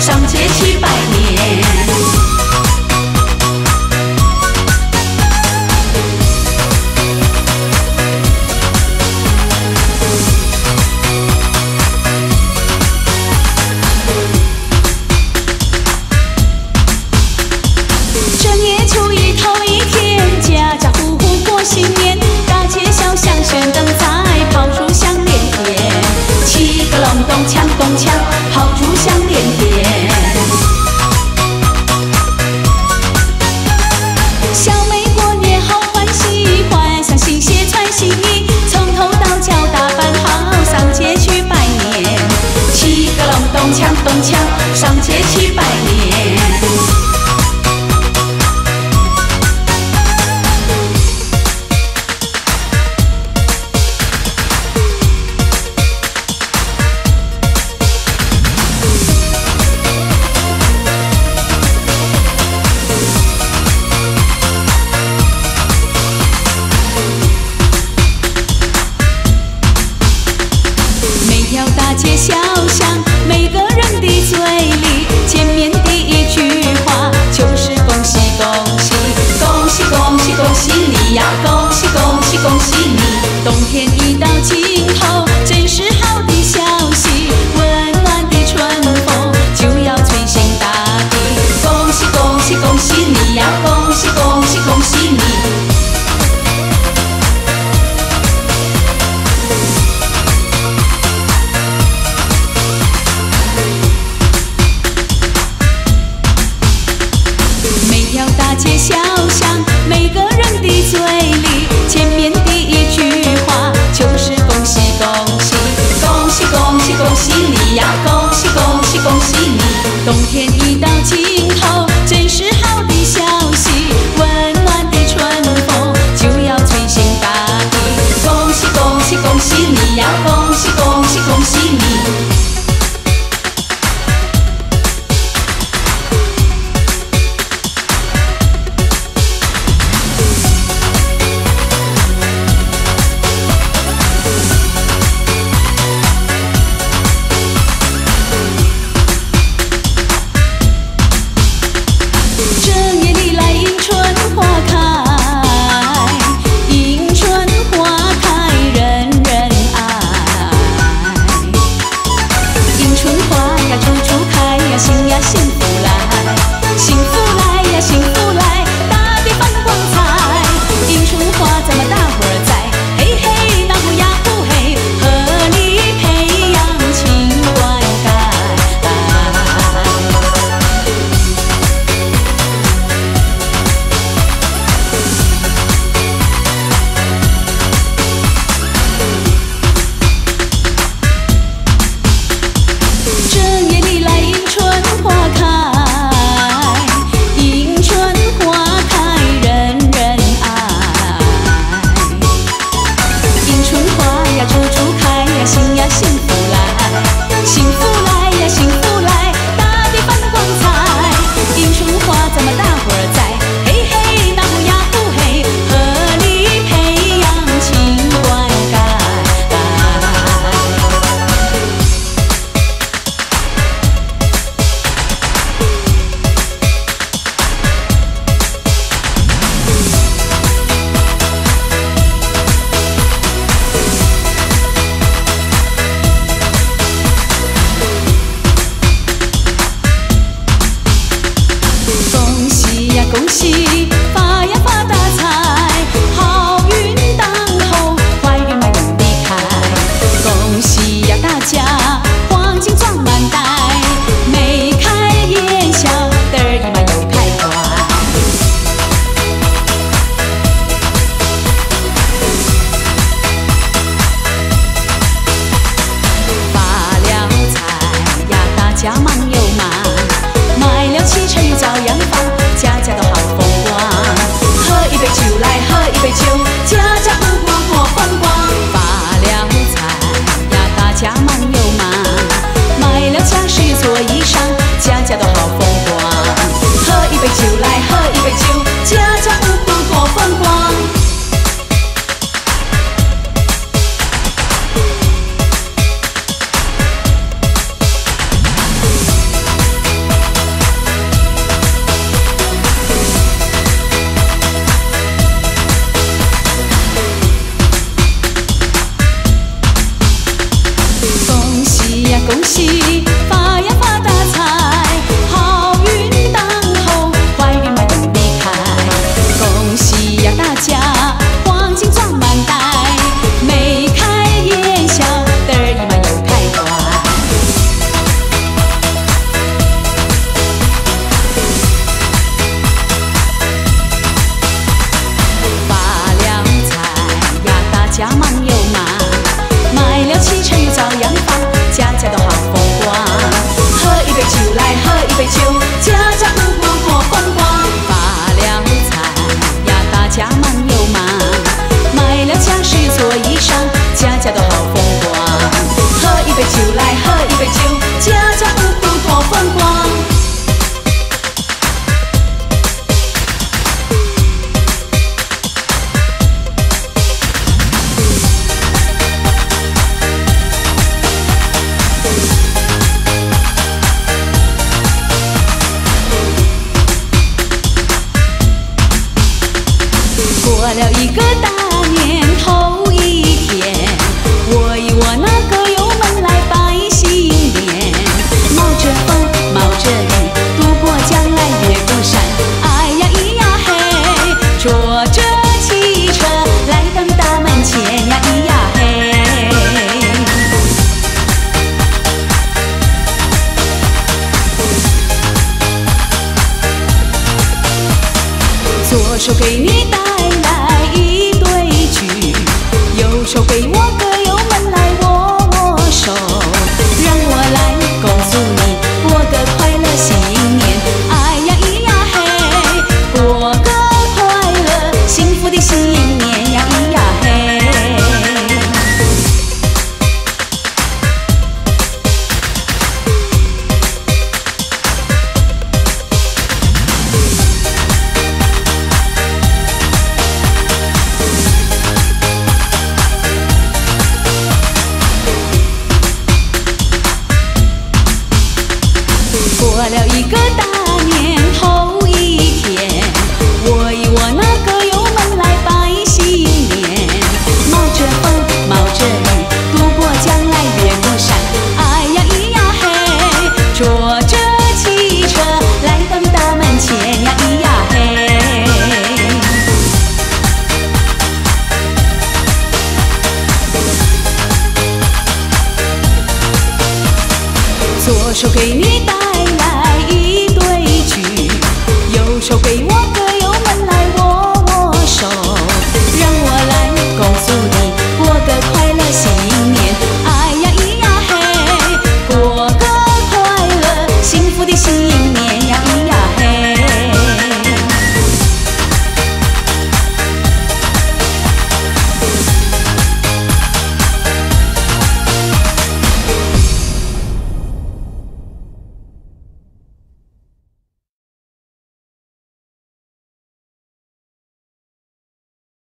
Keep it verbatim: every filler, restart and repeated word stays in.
上街去拜年。正月初一头一天，家家户户过新年，大街小巷悬灯彩，炮竹响连天，七个隆咚锵咚锵，炮竹响连天。小妹过年好欢喜，换上新鞋穿新衣，从头到脚打扮好，上街去拜年。七个隆咚锵咚锵，上街去拜年。大街小巷，每个人的嘴里见面第一句话就是恭喜恭喜，恭喜恭喜恭喜你呀，恭喜恭喜恭喜你。冬天一到尽头，真是好的消息，温暖的春风就要吹醒大地。恭喜恭喜恭喜你呀，恭喜恭喜恭喜你。大街小巷，每个人的嘴里见面第一句话就是恭喜恭喜，恭喜恭喜恭喜你呀，恭喜恭喜恭喜你。冬天一到尽头，真是好的消息，温暖的春风就要吹醒大地。恭喜恭喜恭喜你呀，恭喜恭喜恭喜你。恭喜发呀发大财，好运当头，坏运慢慢离开。恭喜呀大家，黄金装满袋，眉开眼笑，得意嘛又开怀。发了财呀，大家忙又忙，买了汽车也照样放。家家都好风光，喝一杯酒来，喝一杯酒，家家户户过风光。发了财呀，大家忙又忙，买了家饰做衣裳，家家都好风光。喝一杯酒来，喝一杯酒，家家户户过风光。 恭喜，发呀发大财，好运当头，坏运迈动离开。恭喜呀大家，黄金装满袋，眉开眼笑，得意满又开怀。发了财呀，大家忙又忙，买了汽车又照样放，家家都好风光。喝一杯酒来，喝一杯酒，家家户户多风光。发了财呀，大家忙又忙，买了家饰做衣裳，家家都好风光。喝一杯酒来，喝一杯酒，家家户户多风光。过了一个大年头一天，我与我那个友们来拜新年，冒着风冒着雨，渡过江来越过山，哎呀咿呀嘿，坐着汽车来到你大门前呀咿呀嘿。左手给你带来一对菊，右手给我个友们来握握手，让我来恭祝你过个快乐新年，哎呀咿呀嘿，过个快乐幸福的新年呀咿呀嘿。过了一个大年头一天，我与我那个友们来拜新年，冒着风冒着雨，渡过江来越过山，哎呀咿呀嘿，坐着汽车来到你大门前呀咿呀嘿。左手给你带来一对菊，右手给我个